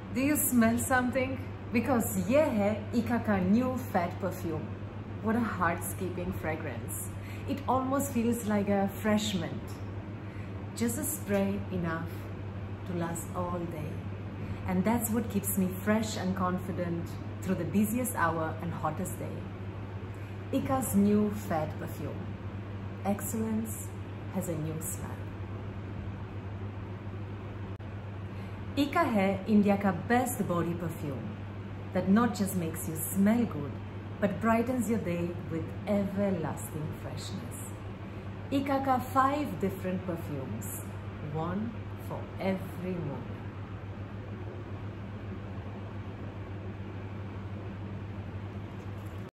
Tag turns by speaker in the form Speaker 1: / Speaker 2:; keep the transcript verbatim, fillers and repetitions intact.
Speaker 1: Do you smell something? Because ये है ईका का new fat perfume. What a heart-skipping fragrance. It almost feels like a fresh mint. Just a spray enough to last all day. And that's what keeps me fresh and confident through the busiest hour and hottest day. Ika's new fat perfume. Excellence has a new smell. Ika है India का best body perfume that not just makes you smell good, but brightens your day with everlasting freshness. Ika ka five different perfumes, one for every mood.